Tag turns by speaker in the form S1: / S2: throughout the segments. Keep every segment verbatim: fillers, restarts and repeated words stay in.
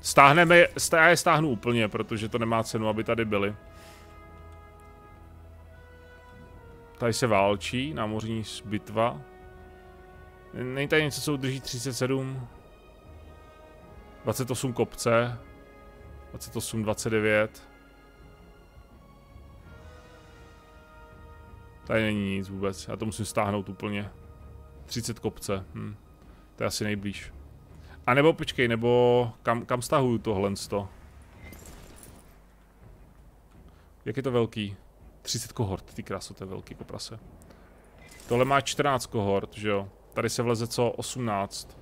S1: Stáhneme, já je stáhnu úplně, protože to nemá cenu, aby tady byly. Tady se válčí, námořní bitva. Není tady něco, co udrží třicet sedm? dvacet osm kopce. dvacet osm, dvacet devět. Tady není nic vůbec, já to musím stáhnout úplně. třicet kopce, hm. To je asi nejblíž. A nebo počkej, nebo kam, kam stahuju tohle sto? Jak je to velký? třicet kohort, ty kráso, to je velký koprase. Tohle má čtrnáct kohort, že jo? Tady se vleze co? osmnáct.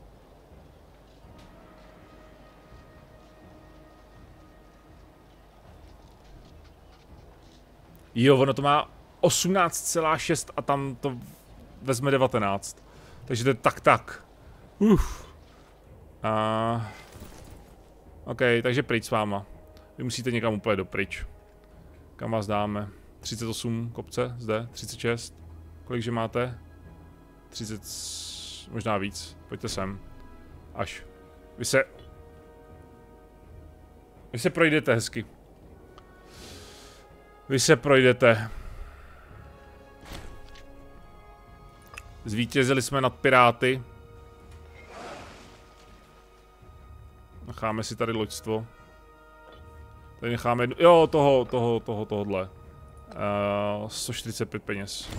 S1: Jo, ono to má osmnáct celá šest a tam to vezme devatenáct. Takže to je tak tak. Uf. A... OK, takže pryč s váma. Vy musíte někam úplně dopryč. Kam vás dáme? třicet osm kopce, zde, třicet šest. Kolikže máte? třicet, možná víc. Pojďte sem. Až. Vy se... Vy se projdete hezky. Vy se projdete. Zvítězili jsme nad piráty. Necháme si tady loďstvo. Tady necháme jednu... Jo, toho, toho, toho, tohodle. Uh, sto čtyřicet pět peněz.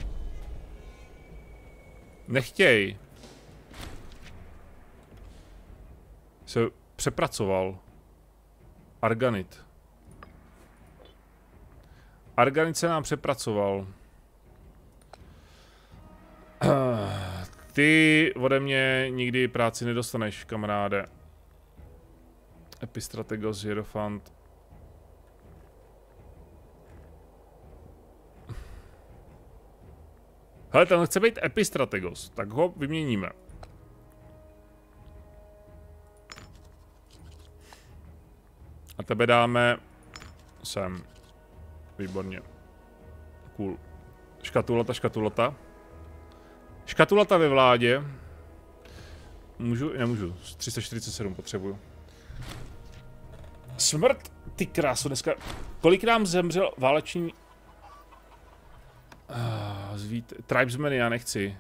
S1: Nechtěj. Se přepracoval. Arganit. Arganit se nám přepracoval. Ty ode mě nikdy práci nedostaneš, kamaráde. Epistrategos, Hierophant. Hele, ten chce být Epistrategos, tak ho vyměníme. A tebe dáme sem. Výborně. Cool. Škatulata, škatulata. Škatulata ve vládě. Můžu? Nemůžu. tři sta čtyřicet sedm potřebuju. Smrt! Ty krásu, dneska... Kolik nám zemřel váleční... Uh, zvít... Tribesmeny já nechci.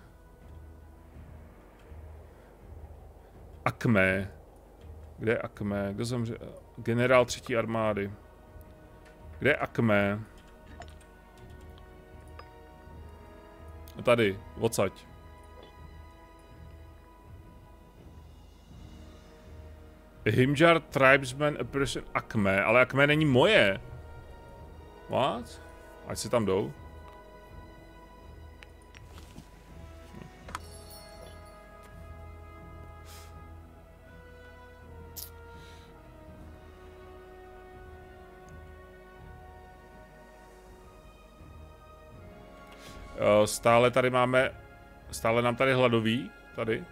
S1: Akme. Kde je Akme? Kdo zemřel? Generál třetí armády. Kde je Akme? Tady, odsaď. Himjar Tribesman Operation Akme, ale Akme není moje. What? Ať se tam jdou. Stále tady máme, stále nám tady hladový, tady.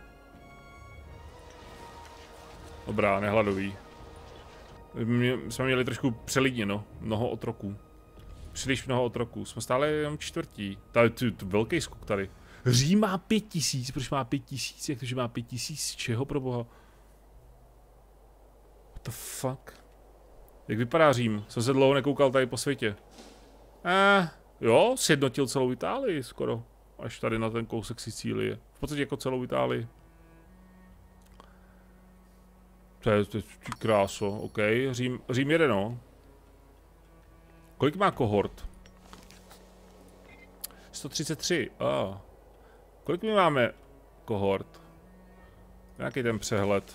S1: Dobrá, nehladový. My jsme měli trošku přelidněno, mnoho otroků. Příliš mnoho otroků, jsme stále jenom čtvrtí. Tady tu, tu velký skok tady. Řím má pět tisíc, proč má pět tisíc, jak to, že má pět tisíc, čeho pro boha? What the fuck? Jak vypadá Řím? Jsem se dlouho nekoukal tady po světě. Eh... Jo, sjednotil celou Itálii skoro. Až tady na ten kousek Sicílie. V podstatě jako celou Itálii. To je, to je kráso, ok. Řím, Řím jede, no. Kolik má kohort? sto třicet tři. Ah. Kolik my máme kohort? Nějaký ten přehled.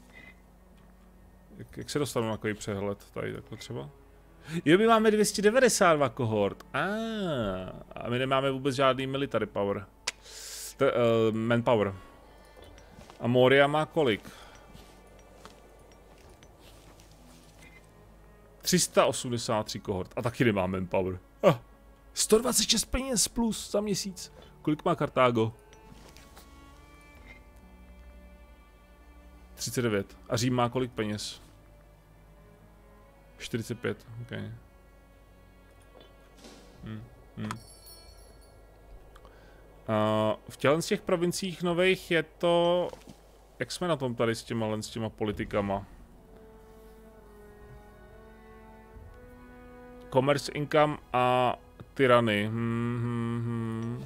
S1: Jak, jak se dostanu na takový přehled? Tady takhle třeba? Jo, my máme dvě stě devadesát dva kohort. Ah, a my nemáme vůbec žádný military power. T, uh, manpower. A Moria má kolik? tři sta osmdesát tři kohort. A taky nemá manpower. Ah, sto dvacet šest peněz plus za měsíc. Kolik má Kartágo? třicet devět. A Řím má kolik peněz? čtyřicet pět, ok. Hmm, hmm. Uh, v těchto z těch provinciích nových je to... Jak jsme na tom tady s těma, s těma politikama? commerce income a tyrany. Hmm, hmm, hmm.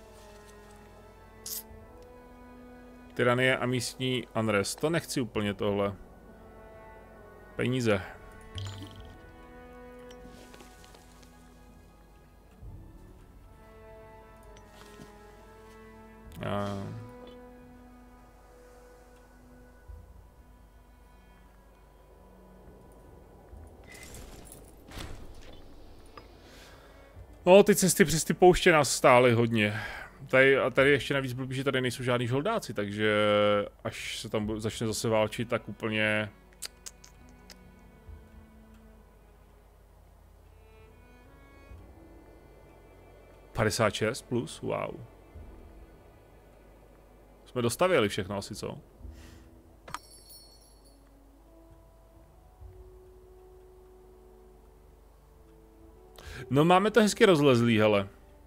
S1: Tyranie a místní unrest. To nechci úplně tohle. Peníze. A... No, ty cesty přes ty pouště nás stály hodně. Tady, a tady ještě navíc blbý, že tady nejsou žádný žoldáci, takže až se tam začne zase válčit, tak úplně... padesát šest plus, wow. Jsme dostavěli všechno asi, co? No máme to hezky rozlezlý, hele.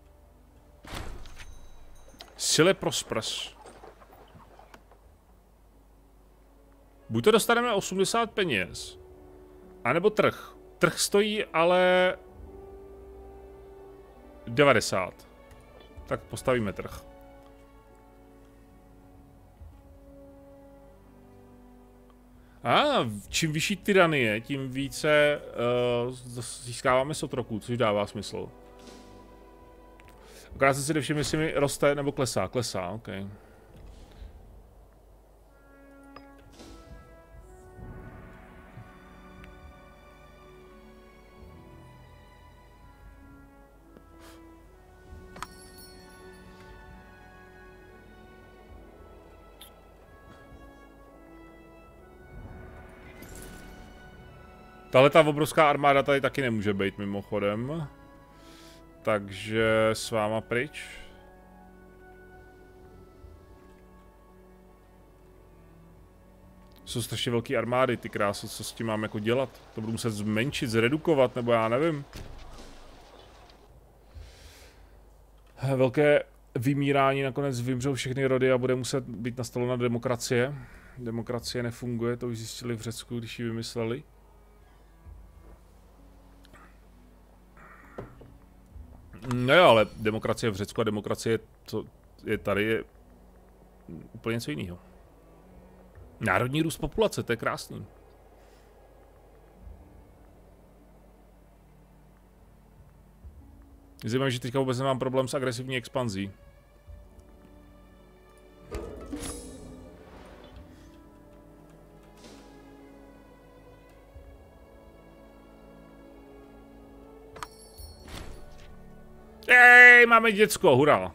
S1: Sile prospers. Buď to dostaneme osmdesát peněz, anebo trh. Trh stojí ale devadesát. Tak postavíme trh. A čím vyšší tyranie, tím více uh, získáváme z otroků, což dává smysl. Akorát jsem si nevšiml, jestli mi roste nebo klesá. Klesá, ok. Tahle ta obrovská armáda tady taky nemůže být mimochodem. Takže s váma pryč. Jsou strašně velký armády, ty krásy, co s tím mám jako dělat? To budu muset zmenšit, zredukovat, nebo já nevím. Velké vymírání, nakonec vymřou všechny rody a bude muset být nastolena demokracie. Demokracie nefunguje, to už zjistili v Řecku, když ji vymysleli. No jo, ale demokracie v Řecku a demokracie, co je tady, je úplně něco jiného. Národní růst populace, to je krásný. Zajímavé, že teďka vůbec nemám problém s agresivní expanzí. Ej, máme děcko, hurá.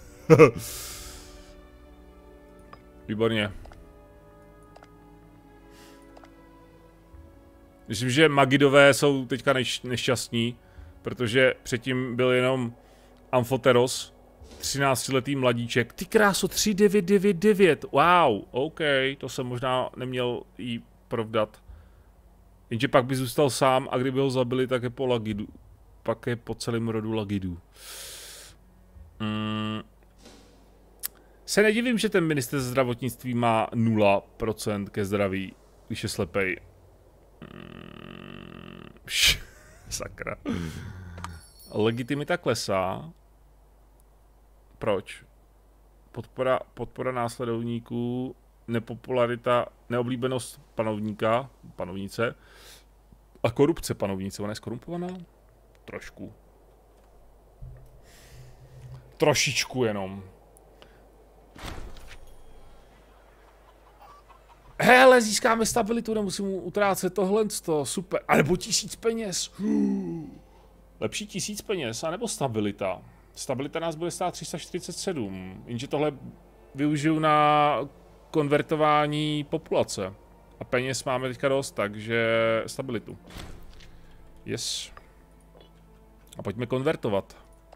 S1: Výborně. Myslím, že Magidové jsou teďka neš nešťastní, protože předtím byl jenom Amfoteros, třináctiletý mladíček. Ty kráso, tři devět devět devět, wow, OK, to jsem možná neměl jí provdat. Jenže pak by zůstal sám a kdyby ho zabili, tak je po Lagidu. Pak je po celém rodu Lagidů. Mm. Se nedivím, že ten minister zdravotnictví má nula procent ke zdraví, když je slepej. Mm. Sakra. Legitimita klesá. Proč? Podpora, podpora následovníků, nepopularita, neoblíbenost panovníka, panovnice a korupce panovnice. Ona je skorumpovaná? Trošku. Trošičku jenom. Hele, získáme stabilitu, nemusím utrácet tohle, super. A nebo tisíc peněz. Lepší tisíc peněz, anebo stabilita. Stabilita nás bude stát tři sta čtyřicet sedm, jenže tohle využiju na konvertování populace. A peněz máme teďka dost, takže stabilitu. Yes. A pojďme konvertovat.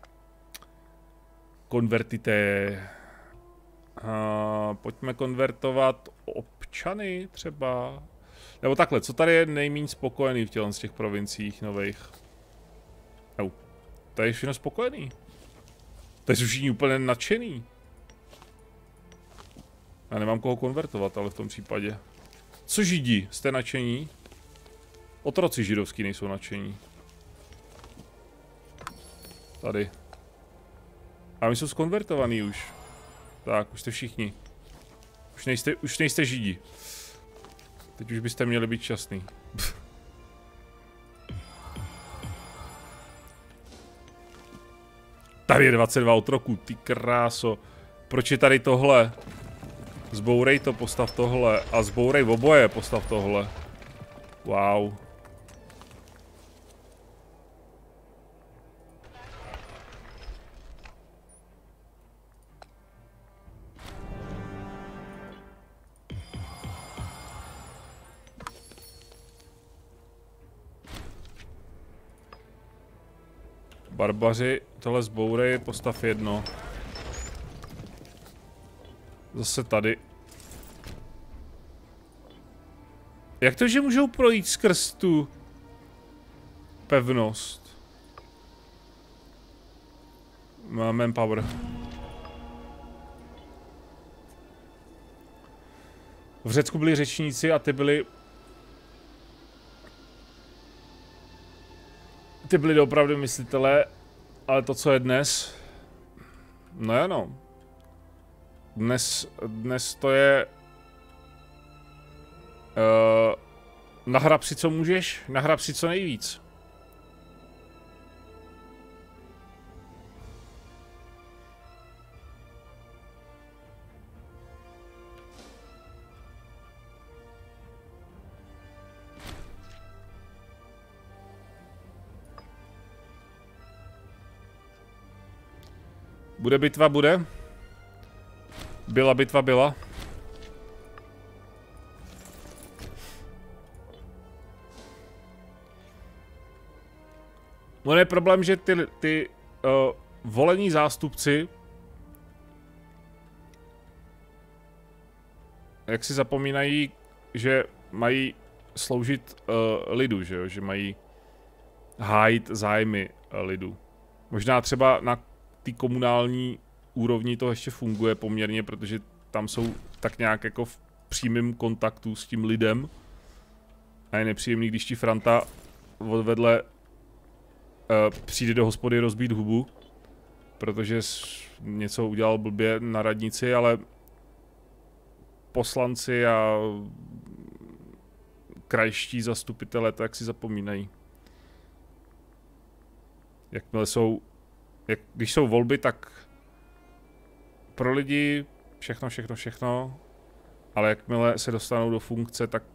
S1: Konvertité. Uh, pojďme konvertovat občany třeba. Nebo takhle, co tady je nejméně spokojený v těle z těch provinciích nových? No, tady je všechno spokojený. Tady jsou všichni úplně nadšený. Já nemám koho konvertovat, ale v tom případě. Co Židi? Jste nadšení? Otroci židovský nejsou nadšení. Tady. A my jsou skonvertovaný už. Tak, už jste všichni. Už nejste, už nejste židi. Teď už byste měli být šťastný. Tady je dvacet dva otroků, ty kráso. Proč je tady tohle? Zbourej to, postav tohle. A zbourej oboje, postav tohle. Wow. Barbaři, tohle zbourej, postav jedno. Zase tady. Jak to, že můžou projít skrz tu pevnost? Máme manpower. V Řecku byli řečníci a ty byli... Ty byli opravdu myslitelé, ale to, co je dnes... No jo, no. Dnes, dnes to je... Uh, nahrab si, co můžeš, nahrab si co nejvíc. Bude bitva, bude? Byla bitva, byla. No je problém, že ty, ty uh, volení zástupci, jak si zapomínají, že mají sloužit uh, lidu, že jo? Že mají hájit zájmy uh, lidu. Možná třeba na té komunální úrovni to ještě funguje poměrně, protože tam jsou tak nějak jako v přímém kontaktu s tím lidem. A je nepříjemný, když ti Franta vedle uh, přijde do hospody rozbít hubu, protože něco udělal blbě na radnici, ale poslanci a krajští zastupitelé to jak si zapomínají. Jakmile jsou, jak, když jsou volby, tak pro lidi všechno, všechno, všechno, ale jakmile se dostanou do funkce, tak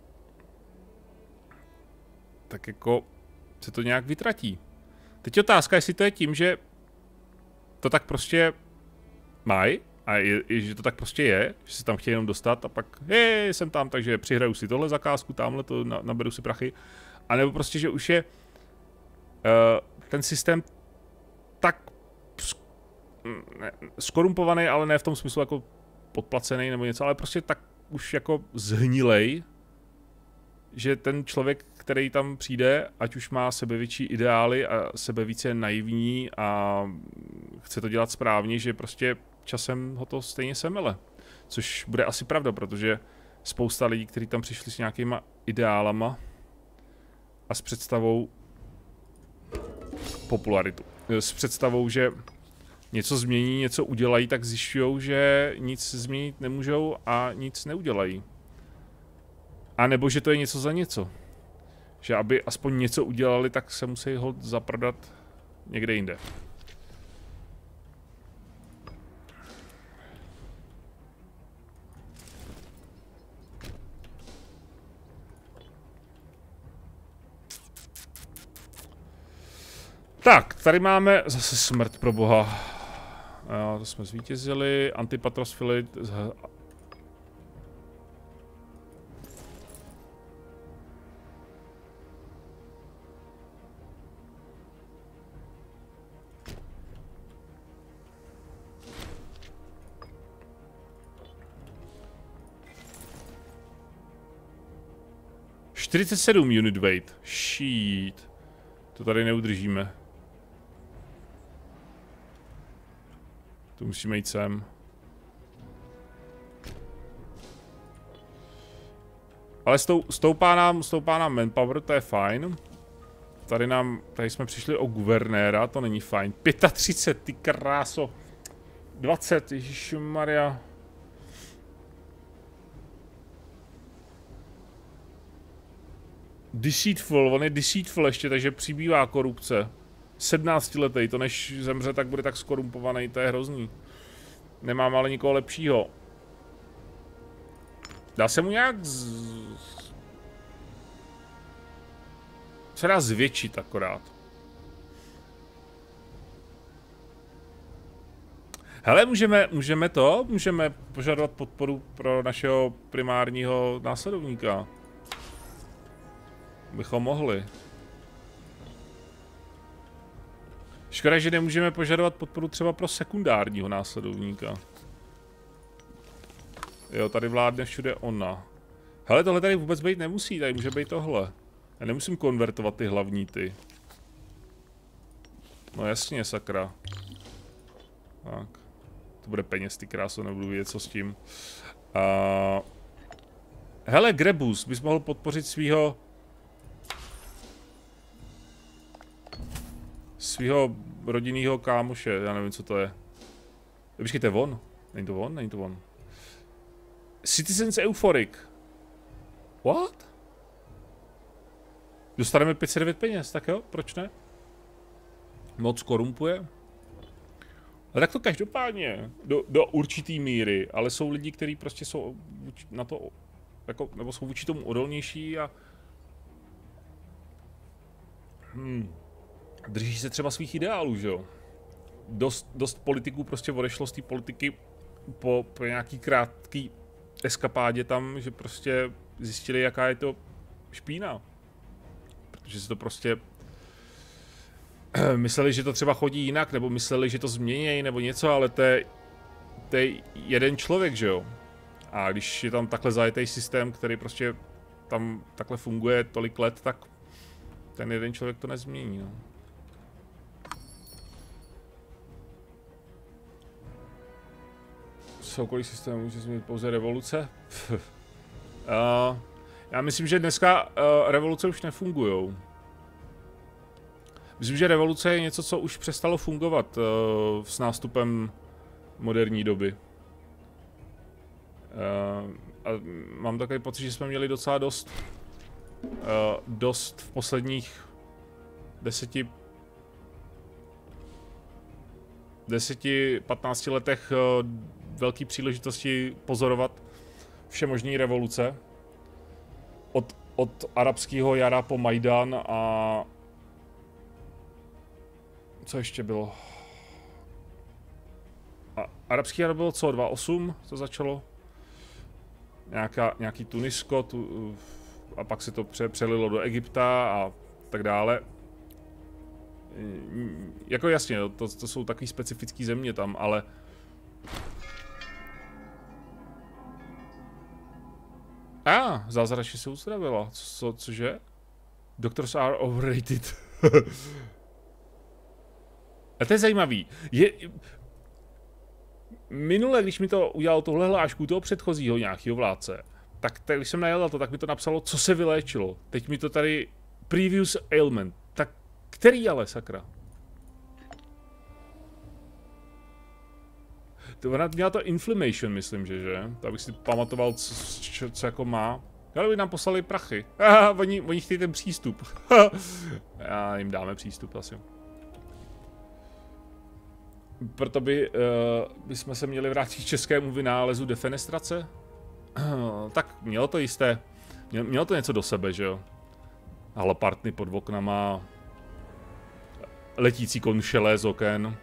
S1: tak jako se to nějak vytratí. Teď otázka, jestli to je tím, že to tak prostě mají, a je, je, že to tak prostě je, že se tam chtějí jenom dostat a pak hej, jsem tam, takže přihraju si tohle zakázku, tamhle to, na, naberu si prachy. A nebo prostě, že už je uh, ten systém tak ne, skorumpovaný, ale ne v tom smyslu jako podplacený nebo něco, ale prostě tak už jako zhnilej, že ten člověk, který tam přijde, ať už má sebevětší ideály a sebevíce je naivní a chce to dělat správně, že prostě časem ho to stejně semele. Což bude asi pravda, protože spousta lidí, kteří tam přišli s nějakýma ideálama a s představou popularitu. S představou, že něco změní, něco udělají, tak zjišťují, že nic změnit nemůžou a nic neudělají. A nebo že to je něco za něco. Že aby aspoň něco udělali, tak se musí ho zaprodat někde jinde. Tak, tady máme zase smrt pro boha. Jo, to jsme zvítězili. Antipatros Filit. čtyřicet sedm unit weight. Shit. To tady neudržíme. To musíme jít sem. Ale stou, stoupá nám, stoupá nám manpower, to je fajn. tady nám, tady jsme přišli o guvernéra, to není fajn. třicet pět, ty kráso. dvacet, ježišmarja. Deceitful, on je deceitful ještě, takže přibývá korupce. sedmnáctiletý, to než zemře, tak bude tak skorumpovaný, to je hrozný. Nemám ale nikoho lepšího. Dá se mu nějak z... se dá zvětšit akorát. Hele, můžeme, můžeme to? Můžeme požadovat podporu pro našeho primárního následovníka. Bychom mohli. Škoda, že nemůžeme požadovat podporu třeba pro sekundárního následovníka. Jo, tady vládne všude ona. Hele, tohle tady vůbec být nemusí, tady může být tohle. Já nemusím konvertovat ty hlavní ty. No jasně, sakra. Tak. To bude peněz, ty kráso, nebudu vědět, co s tím. Uh... Hele, Grebus, bys mohl podpořit svýho... svýho rodinného kámoše, já nevím, co to je. Počkejte, on? Není to on? Není to on. Citizens Euphoric. What? Dostaneme pět set devět peněz, tak jo, proč ne? Moc korumpuje. Ale tak to každopádně, do, do určitý míry, ale jsou lidi, kteří prostě jsou na to, jako, nebo jsou vůči tomu odolnější a... Hmm. Drží se třeba svých ideálů, že jo? Dost, dost politiků prostě odešlo z té politiky po, po nějaký krátký eskapádě tam, že prostě zjistili, jaká je to špína. Protože se to prostě... mysleli, že to třeba chodí jinak, nebo mysleli, že to změní, nebo něco, ale to je, to je jeden člověk, že jo? A když je tam takhle zajetý systém, který prostě tam takhle funguje tolik let, tak ten jeden člověk to nezmění, no. Soukolí systém může změnit pouze revoluce? uh, já myslím, že dneska uh, revoluce už nefungujou. Myslím, že revoluce je něco, co už přestalo fungovat uh, s nástupem moderní doby. Uh, a mám takový pocit, že jsme měli docela dost, uh, dost v posledních deseti, deseti, patnácti letech uh, velký příležitosti pozorovat všemožné revoluce. Od, od arabského jara po Majdan a co ještě bylo? A arabský jar bylo co? dva osm to začalo? Nějaká, nějaký Tunisko tu, a pak se to pře, přelilo do Egypta a tak dále. Jako jasně, to, to jsou takový specifický země tam, ale a ah, zázračně se uzdravila. Co, cože? Doctors are overrated. A to je zajímavý. Je... Minule, když mi to udělal tohle hlášku toho předchozího nějakého vládce, tak tady, když jsem najel to, tak mi to napsalo, co se vyléčilo. Teď mi to tady previous ailment. Tak který ale, sakra? To ona měla to inflammation, myslím, že, že? To abych si pamatoval, co, co, co jako má. Ale by nám poslali prachy. Aha, oni, oni chtějí ten přístup. Já jim dáme přístup asi. Proto by, uh, bychom se měli vrátit k českému vynálezu defenestrace. Uh, tak mělo to jisté. Mělo, mělo to něco do sebe, že jo? Halopartny pod oknama. Letící konšele z oken.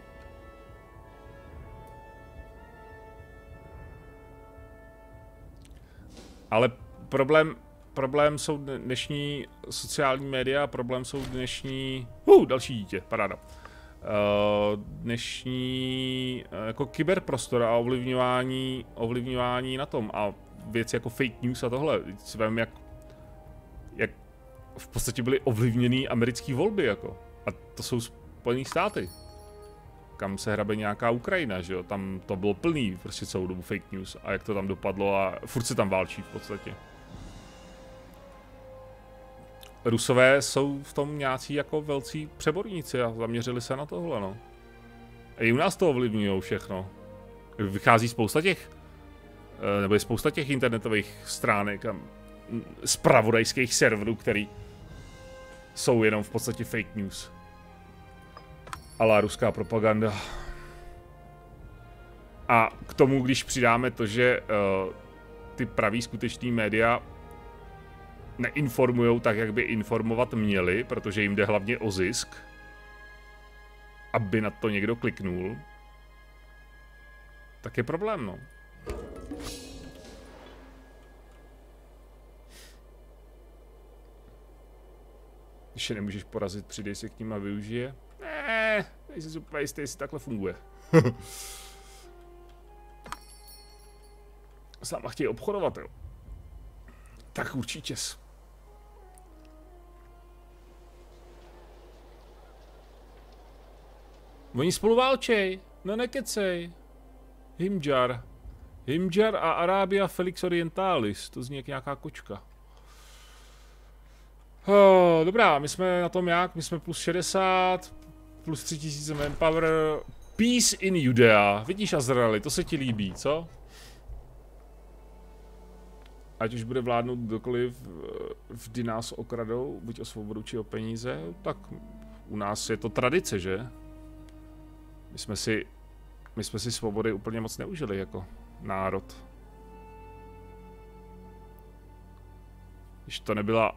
S1: Ale problém, problém jsou dnešní sociální média, problém jsou dnešní... Uh, další dítě, paráda. Uh, dnešní uh, jako kyberprostor a ovlivňování, ovlivňování na tom a věci jako fake news a tohle. Si vím, jak, jak v podstatě byly ovlivněný americké volby, jako. A to jsou Spojené státy. Kam se hrabe nějaká Ukrajina, že jo, tam to bylo plný prostě celou dobu fake news a jak to tam dopadlo a furt se tam válčí v podstatě. Rusové jsou v tom nějací jako velcí přeborníci a zaměřili se na tohle, no. A i u nás to ovlivňují všechno. Vychází spousta těch, nebo je spousta těch internetových stránek a zpravodajských serverů, který jsou jenom v podstatě fake news. Ale ruská propaganda. A k tomu, když přidáme to, že uh, ty pravý skutečný média neinformujou tak, jak by informovat měli, protože jim jde hlavně o zisk, aby na to někdo kliknul, tak je problém, no. Když je nemůžeš porazit, přidej se k ním a využije. Ne, nejsi super jistý, jestli takhle funguje. Sama chtějí obchodovat, jo. Tak určitě. Oni spolu válčej, no nekecej. Himjar. Himjar a Arabia Felix Orientalis, to zní jak nějaká kočka. Oh, dobrá, my jsme na tom jak? My jsme plus šedesát, plus tři tisíce manpower. Peace in Judea. Vidíš, Azraeli, to se ti líbí, co? Ať už bude vládnout kdokoliv, vždy nás okradou, buď o svobodu, či o peníze, tak u nás je to tradice, že? My jsme si, my jsme si svobody úplně moc neužili jako národ. Když to nebyla uh,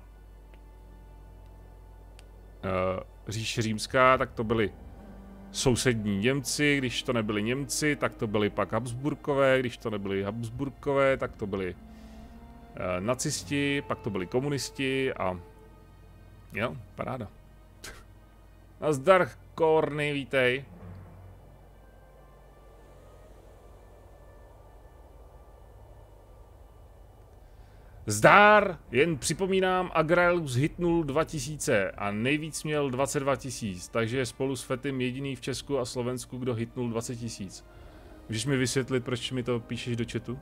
S1: říše římská, tak to byli sousední Němci, když to nebyli Němci, tak to byli pak Habsburkové, když to nebyli Habsburkové, tak to byli uh, nacisti, pak to byli komunisti a jo, paráda. Nazdar, Korny, vítej. Zdár, jen připomínám, Agraelus hitnul dva tisíce a nejvíc měl dvacet dva tisíc, takže je spolu s Fetim jediný v Česku a Slovensku, kdo hitnul dvacet tisíc. Můžeš mi vysvětlit, proč mi to píšeš do chatu?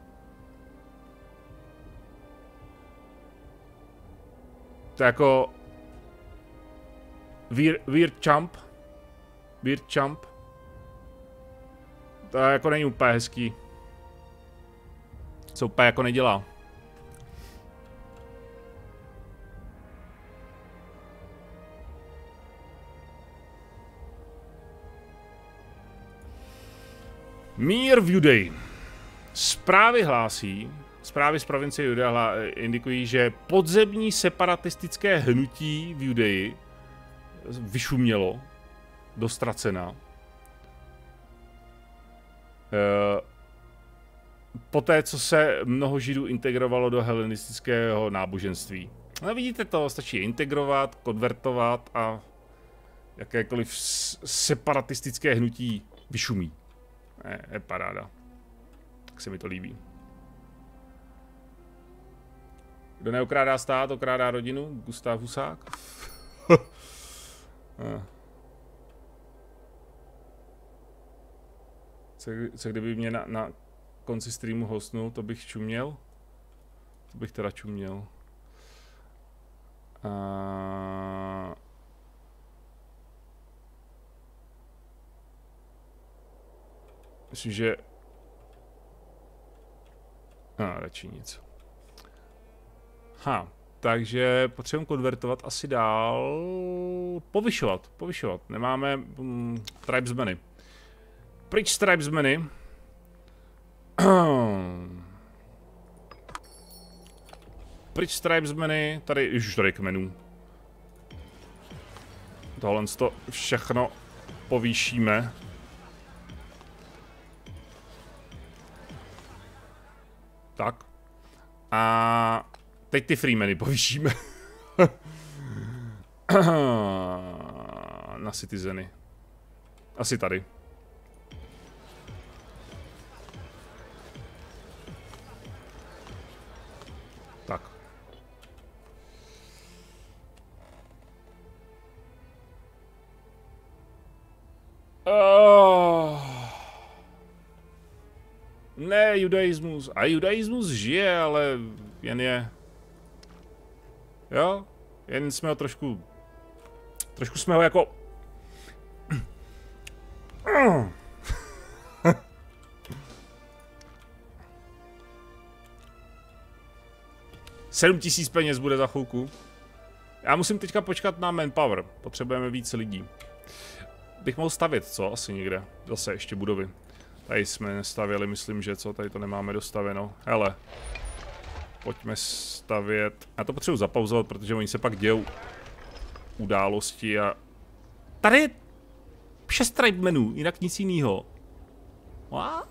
S1: To je jako... Weird, weird chump. Weird chump. To jako není úplně hezký. Co úplně jako nedělá. Mír v Judeji. Zprávy hlásí, zprávy z provincie Judea indikují, že podzemní separatistické hnutí v Judeji vyšumělo do ztracena. E, poté, co se mnoho Židů integrovalo do helenistického náboženství. No vidíte to, stačí integrovat, konvertovat a jakékoliv separatistické hnutí vyšumí. Je, je paráda. Tak se mi to líbí. Kdo neokrádá stát, okrádá rodinu? Gustav Husák. co, co kdyby mě na, na konci streamu hostnul, to bych čuměl? To bych teda čuměl. A... Myslím, že... A, radši nic. Ha, takže potřebujeme konvertovat asi dál... Povyšovat, povyšovat. Nemáme um, tribesmeny. Pryč s tribesmeny. Pryč s tribesmeny. Tady, už tady kmenů. Tohle to všechno povýšíme. Tak. A teď ty freemany povýšíme. Na citizeny. Asi tady. Tak. Oh. Ne, judaismus. A judaismus žije, ale jen je... Jo? Jen jsme ho trošku... Trošku jsme ho jako... sedm tisíc peněz bude za chvilku. Já musím teďka počkat na manpower. Potřebujeme víc lidí. Bych mohl stavět, co? Asi někde. Zase ještě budovy. Tady jsme nestavěli, myslím, že co? Tady to nemáme dostaveno. Hele. Pojďme stavět. Já to potřebuji zapauzovat, protože oni se pak dějou události a... Tady je šest tribe menů, jinak nic jinýho. What?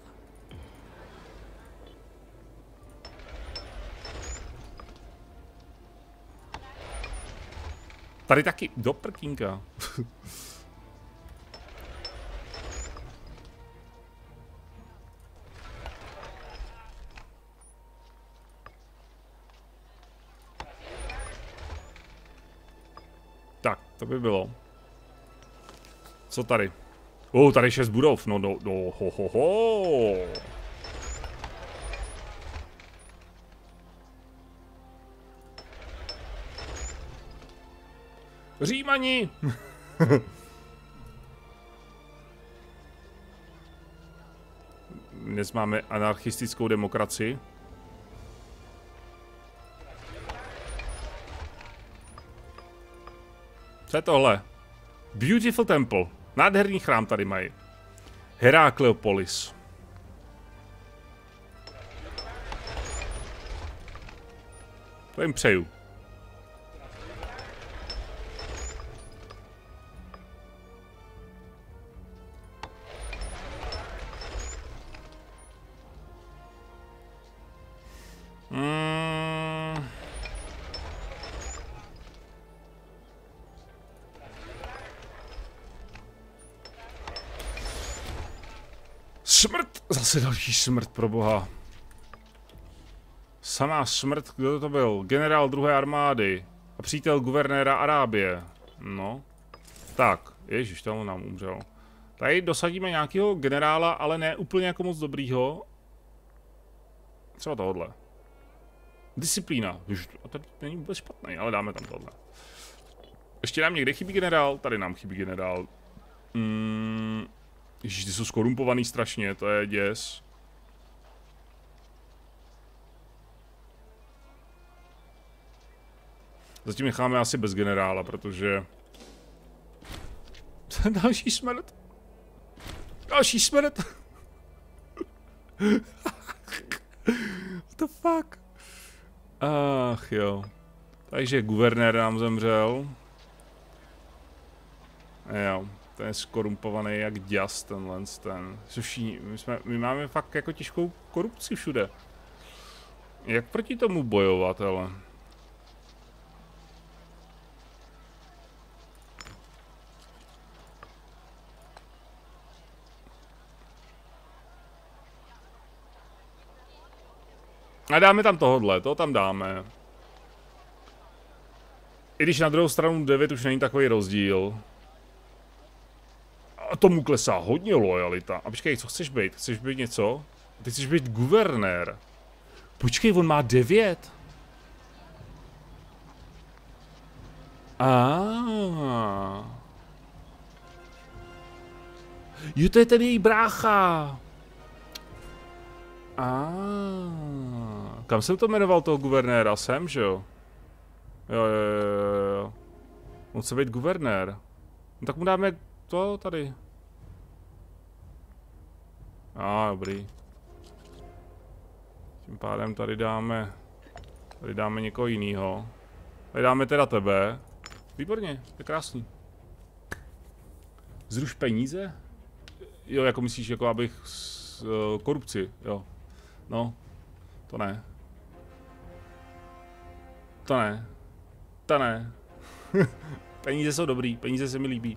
S1: Tady taky do prkínka. Tak, to by bylo. Co tady? O, oh, tady šest budov, no, no, no, ho, ho, ho. Římani! Dnes máme anarchistickou demokracii. Co je tohle? Beautiful Temple. Nádherný chrám tady mají. Herakleopolis. To jim přeju. Mm. Smrt! Zase další smrt, pro boha. Samá smrt, kdo to byl? Generál druhé armády. A přítel guvernéra Arábie. No. Tak, ježiš, tam nám umřel. Tady dosadíme nějakého generála, ale ne úplně jako moc dobrýho. Třeba tohle. Disciplína. A to není vůbec špatný, ale dáme tam tohle. Ještě nám někde chybí generál? Tady nám chybí generál. Mm, ježiš, ty jsou skorumpovaný strašně, to je děs. Zatím necháme asi bez generála, protože... Další smrt. Další smrt. What the fuck? Ach jo. Takže guvernér nám zemřel. Jo, ten je skorumpovaný jak děs, tenhle ten. Suší, my, jsme, my máme fakt jako těžkou korupci všude. Jak proti tomu bojovat, ale? A dáme tam tohodle, to tam dáme. I když na druhou stranu devět už není takový rozdíl. A tomu klesá hodně lojalita. A počkej, co chceš být? Chceš být něco? Ty chceš být guvernér. Počkej, on má devět. Ah. Jo, to je ten její brácha. Ah. Kam jsem to jmenoval toho guvernéra? Sem, že jo? Jo, jo, jo, jo. On chce být guvernér. No tak mu dáme to tady. A ah, dobrý. Tím pádem tady dáme... Tady dáme někoho jinýho. Tady dáme teda tebe. Výborně, to je krásný. Zruš peníze? Jo, jako myslíš, jako abych s, uh, korupci, jo. No, to ne. To ne. To ne. Peníze jsou dobrý, peníze se mi líbí.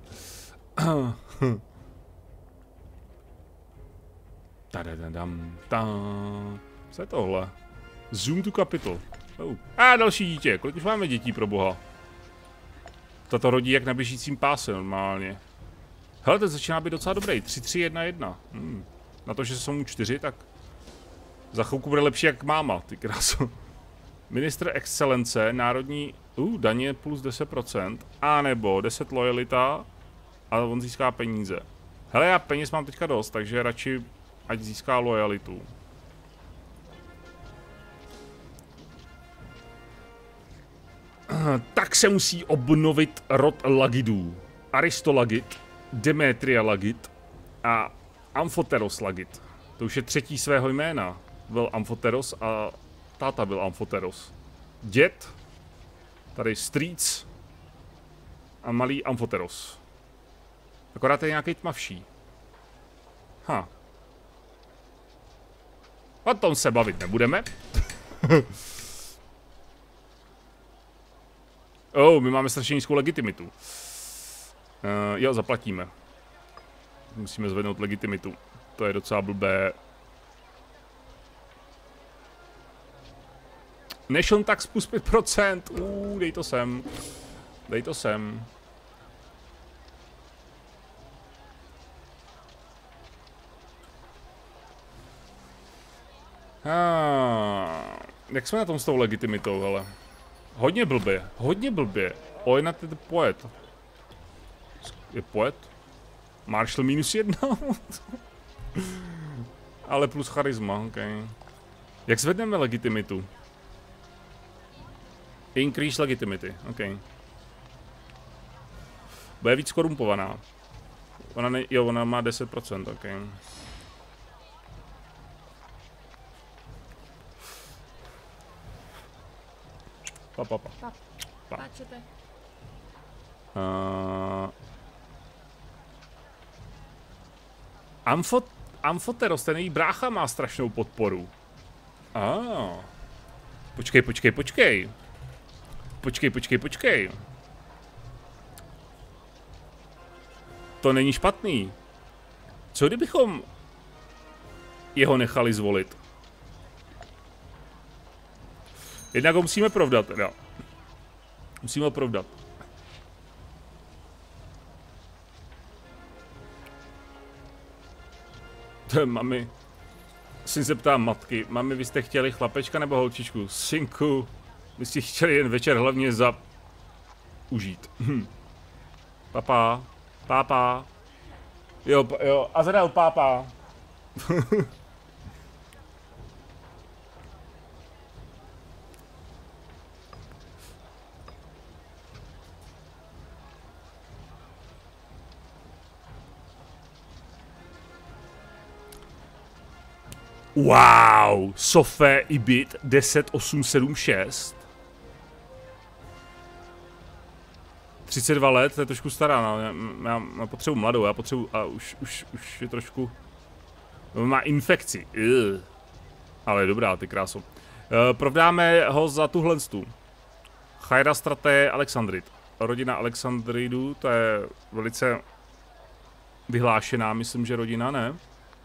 S1: Tadadadam, tam. Co je tohle? Zoom to capital. Oh. A další dítě, kolik už máme dětí, pro boha? Tato rodí jak na běžícím páse normálně. Hele, ten začíná být docela dobrý. tři tři jedna jedna. Hmm. Na to, že jsou mu čtyři, tak za chvilku bude lepší jak máma, ty kráso. Ministr excelence, národní Uh, daně plus deset procent. A nebo deset lojalita a on získá peníze. Hele, já peněz mám teďka dost, takže radši ať získá lojalitu. Tak se musí obnovit rod Lagidů. Aristolagid, Demetria Lagid a Amphoteros Lagid. To už je třetí svého jména. Byl Amphoteros a táta byl Amphoteros. Děd, tady strýc a malý Amphoteros. Akorát je nějaký tmavší. Ha. O tom se bavit nebudeme. Oh, my máme strašně nízkou legitimitu. Uh, jo, zaplatíme. Musíme zvednout legitimitu. To je docela blbé. Nation tax plus pět procent. Uh, dej to sem. Dej to sem. Ah, jak jsme na tom s tou legitimitou, hele? Hodně blbě, hodně blbě. Ojnat je to poet. Je poet? Marshall minus jedna. Ale plus charisma, ok. Jak zvedneme legitimitu? Increase legitimity, ok. Bude víc korumpovaná. Ona ne, jo, ona má deset procent, ok. Pa, pa, pa.
S2: Pa.
S1: Pa.
S2: Páčete.
S1: Uh, Amfot, Amphoteros, ten její brácha má strašnou podporu. Ah. Počkej, počkej, počkej. Počkej, počkej, počkej. To není špatný. Co kdybychom jeho nechali zvolit? Jednak ho musíme provdat, teda. Musíme ho provdat. Mami, si se ptám matky, mami, vy jste chtěli chlapečka nebo holčičku? Synku, vy jste chtěli jen večer hlavně za... užít. Hm. Papa, pápa. Jo, jo, Azrael, pápa. Wow, Sofé Ibit deset osm sedm šest. třicet dva let, to je trošku stará, no. já, já, já potřebuji mladou, já potřebuji, a už, už, už je trošku, má infekci, Ugh. Ale dobrá, ty kráso. E, provdáme ho za tuhle stu. Chairastraté Alexandrit. Rodina Alexandridů, to je velice vyhlášená, myslím, že rodina, ne?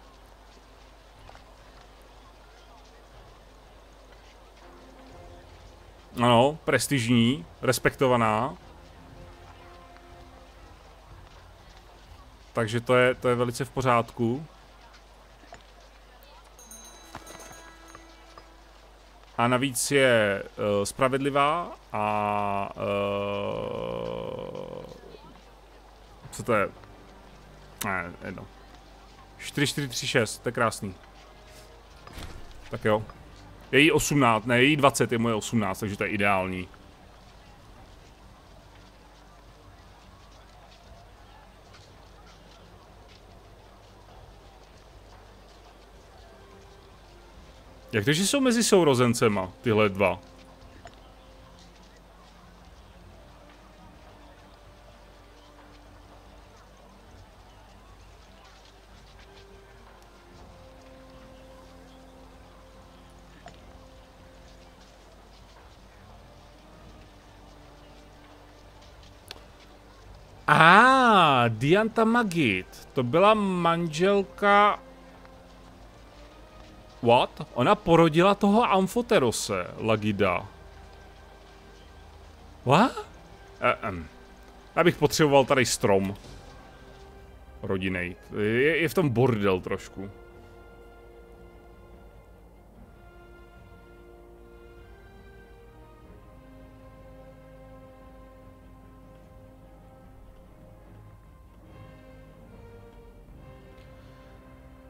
S1: Ano, prestižní, respektovaná. Takže to je, to je velice v pořádku. A navíc je uh, spravedlivá a... Uh, co to je? Ne, jedno. čtyři čtyři tři šest, to je krásný. Tak jo. Je jí osmnáct, ne, je jí dvacet, je moje osmnáct, takže to je ideální. Jak to, že jsou mezi sourozencema, tyhle dva? A, ah, Dianta Magid, to byla manželka... What? Ona porodila toho Amphoterose, Lagida. What? Eh, um. Já bych potřeboval tady strom. Rodinej. Je, je v tom bordel trošku.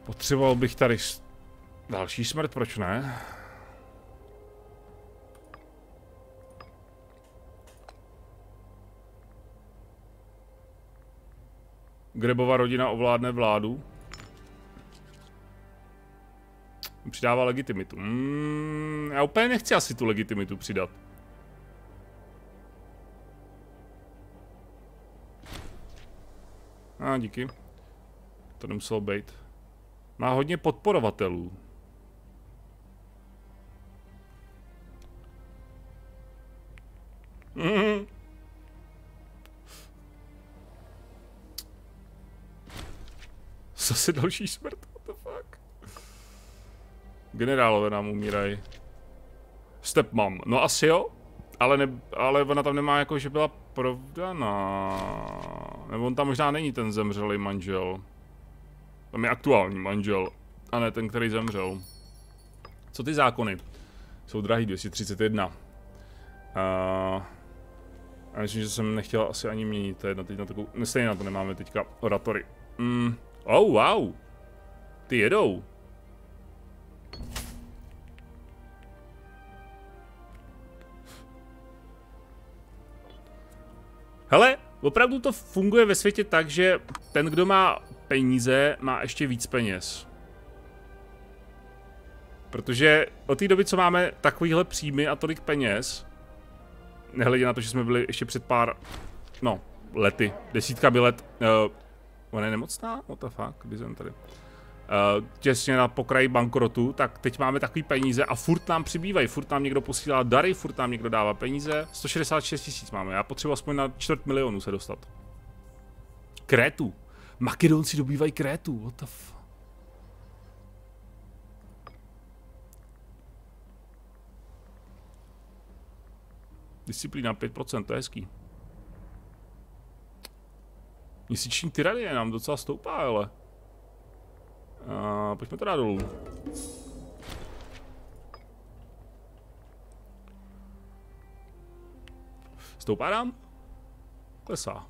S1: Potřeboval bych tady další smrt, proč ne? Grebova rodina ovládne vládu. Přidává legitimitu. Mm, já úplně nechci asi tu legitimitu přidat. A ah, díky. To nemuselo být. Má hodně podporovatelů. Mm. Zase další smrt, what the fuck. Generálové nám umírají. Stepmom, no asi jo, ale, ne, ale ona tam nemá jako, že byla provdaná. Nebo on tam možná není ten zemřelý manžel. Tam je aktuální manžel, a ne ten, který zemřel. Co ty zákony? Jsou drahý, dvě stě třicet jedna. Uh, já myslím, že jsem nechtěl asi ani měnit, to je na teď na takovou, stejně na to nemáme teďka oratory. Mm. Oh, wow. Ty jedou. Hele, opravdu to funguje ve světě tak, že ten, kdo má peníze, má ještě víc peněz. Protože od té doby, co máme takovýhle příjmy a tolik peněz, nehledě na to, že jsme byli ještě před pár, no, lety, desítka by let, uh, ona je nemocná? What the fuck, kdy jsem tady? Uh, těsně na pokraji bankrotu, tak teď máme takový peníze a furt nám přibývají, furt nám někdo posílá dary, furt nám někdo dává peníze. sto šedesát šest tisíc máme, já potřebuji aspoň na čtvrt milionu se dostat. Krétu. Makedonci dobývají Krétu, what the f... Disciplína pět procent, to je hezký. Měsíční tyranie nám docela stoupá, ale. Uh, pojďme to dát dolů. Stoupá nám? Klesá.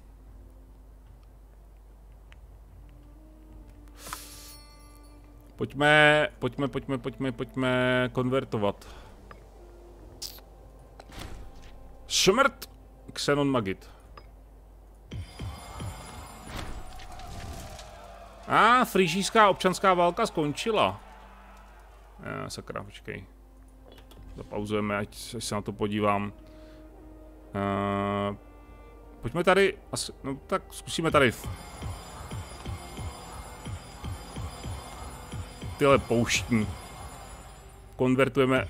S1: Pojďme, pojďme, pojďme, pojďme, pojďme konvertovat. Šmrt! Xenon Magit. A, ah, frýžijská občanská válka skončila. Já, sakra, počkej. Zapauzujeme, ať se na to podívám. Uh, pojďme tady, asi, no tak zkusíme tady. Tyhle pouštní. Konvertujeme.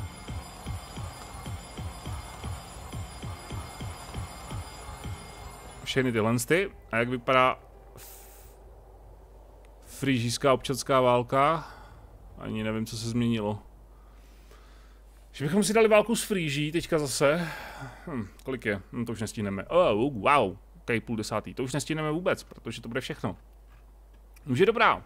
S1: Všechny tyhle ty. A jak vypadá frýžijská občanská válka? Ani nevím, co se změnilo. Že bychom si dali válku s Frýží teďka zase. Hm, kolik je? Hm, to už nestihneme. Oh, wow, ok, půl desátý. To už nestihneme vůbec, protože to bude všechno. Už je dobrá.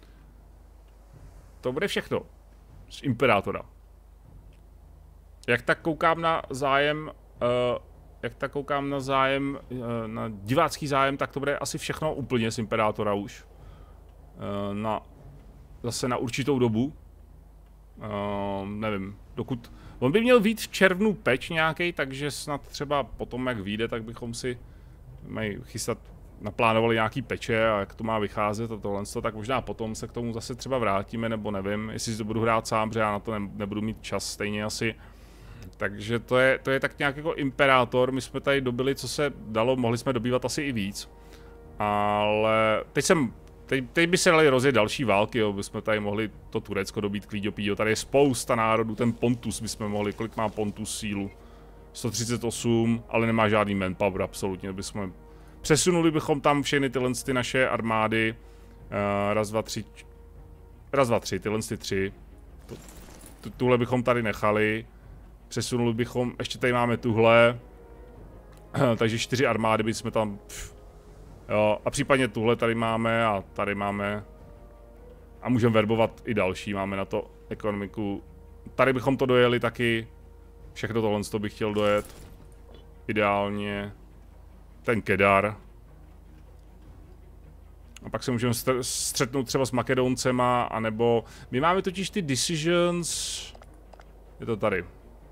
S1: To bude všechno. Z Imperátora. Jak tak koukám na zájem, uh, jak tak koukám na zájem, uh, na divácký zájem, tak to bude asi všechno úplně z Imperátora už. Uh, na, zase na určitou dobu. Uh, nevím, dokud... On by měl být v červnu patch nějaký, takže snad třeba potom, jak vyjde, tak bychom si mají chystat, naplánovali nějaký peče a jak to má vycházet a tohle, tak možná potom se k tomu zase třeba vrátíme, nebo nevím, jestli si to budu hrát sám, protože já na to ne, nebudu mít čas stejně asi. Takže to je, to je tak nějak jako Imperátor, my jsme tady dobili, co se dalo, mohli jsme dobývat asi i víc. Ale teď jsem... Teď, teď by se dali rozjet další války, jo, bychom tady mohli to Turecko dobít klíďopíjo, tady je spousta národů, ten Pontus bychom mohli, kolik má Pontus sílu? sto třicet osm, ale nemá žádný manpower, absolutně, bychom... Přesunuli bychom tam všechny tyhle ty naše armády, uh, raz, dva, tři, raz, dva, tři, tyhle ty tři, tu, tuhle bychom tady nechali, přesunuli bychom, ještě tady máme tuhle, takže čtyři armády bychom tam... Pff, jo, a případně tuhle tady máme a tady máme. A můžeme verbovat i další, máme na to ekonomiku. Tady bychom to dojeli taky. Všechno tohle bych chtěl dojet. Ideálně. Ten Kedar. A pak se můžeme střetnout třeba s Makedoncema, anebo... My máme totiž ty decisions... Je to tady. Uh,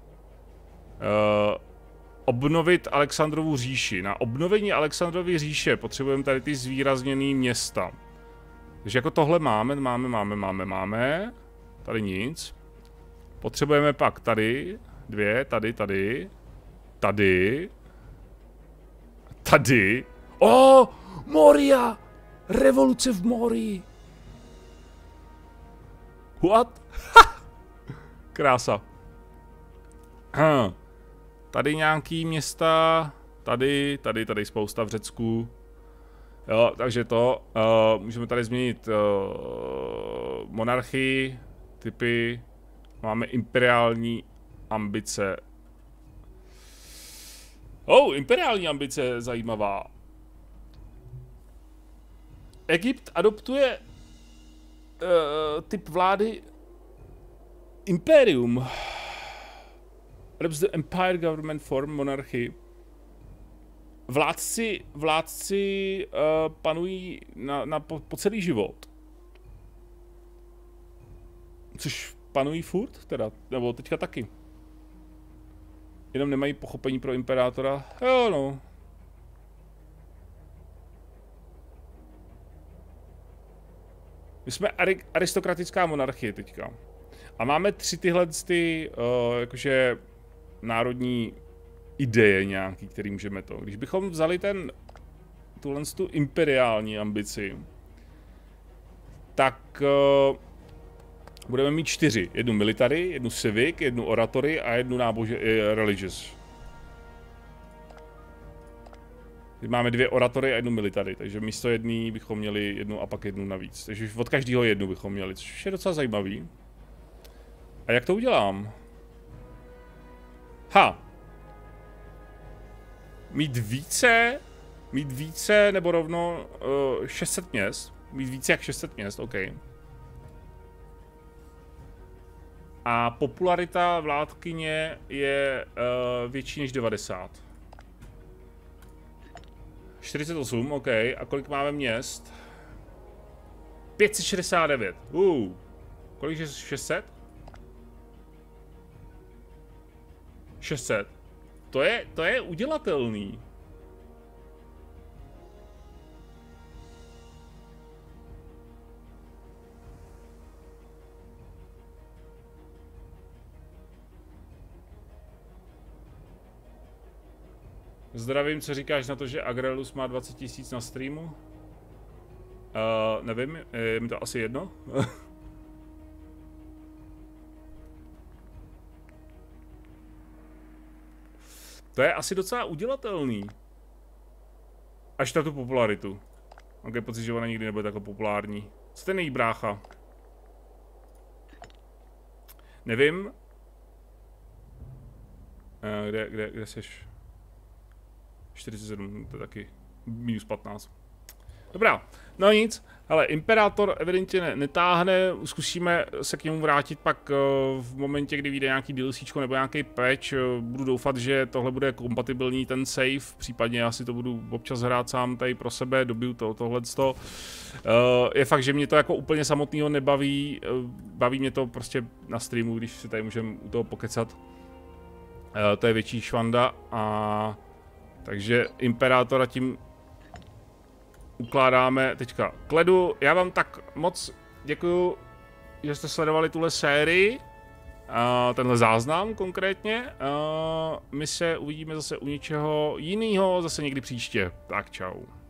S1: obnovit Alexandrovu říši. Na obnovení Alexandrovy říše potřebujeme tady ty zvýrazněné města. Takže jako tohle máme, máme, máme, máme, máme. Tady nic. Potřebujeme pak tady, dvě, tady, tady, tady, tady. Oh, Moria! Revoluce v Morii! What? Krása. Hm. Tady nějaký města, tady, tady, tady spousta v Řecku. Jo, takže to, uh, můžeme tady změnit uh, monarchii, typy, máme imperiální ambice. Oh, imperiální ambice, zajímavá. Egypt adoptuje uh, typ vlády imperium. Adopts the empire government form monarchy. Vládci, vládci uh, panují na, na, po, po celý život. Což panují furt teda, nebo teďka taky. Jenom nemají pochopení pro imperátora. Jo no. My jsme ari aristokratická monarchie teďka. A máme tři tyhle ty, uh, jakože národní ideje nějaký, který můžeme to. Když bychom vzali ten, tuhle tu imperiální ambici, tak uh, budeme mít čtyři. Jednu military, jednu civic, jednu oratory a jednu nábože, uh, religious. Teď máme dvě oratory a jednu military, takže místo jedný bychom měli jednu a pak jednu navíc. Takže od každého jednu bychom měli, což je docela zajímavý. A jak to udělám? Ha! Mít více, mít více nebo rovno uh, šest set měst. Mít více jak šest set měst, OK. A popularita vládkyně je uh, větší než devadesát. čtyřicet osm, OK. A kolik máme měst? pět set šedesát devět. Uh. Kolik je šest set? šest set. To je, to je udělatelný. Zdravím, co říkáš na to, že Agrelus má dvacet tisíc na streamu? Uh, nevím, je mi to asi jedno. To je asi docela udělatelný. Až na tu popularitu. Mám okay, pocit, že ona nikdy nebude takhle populární. Co ten její brácha? Nevím. Uh, kde, kde, kde seš? čtyřicet sedm, to je taky minus patnáct. Dobrá, no nic, ale Imperátor evidentně ne, netáhne, zkusíme se k němu vrátit pak uh, v momentě, kdy vyjde nějaký DLCčko nebo nějaký patch. Uh, budu doufat, že tohle bude kompatibilní ten save, případně já si to budu občas hrát sám tady pro sebe, dobiju to, tohleto. Uh, je fakt, že mě to jako úplně samotného nebaví, uh, baví mě to prostě na streamu, když si tady můžeme u toho pokecat. Uh, to je větší švanda a takže Imperátora tím ukládáme teďka k ledu. Já vám tak moc děkuju, že jste sledovali tuhle sérii, uh, tenhle záznam konkrétně. Uh, my se uvidíme zase u něčeho jiného, zase někdy příště. Tak čau.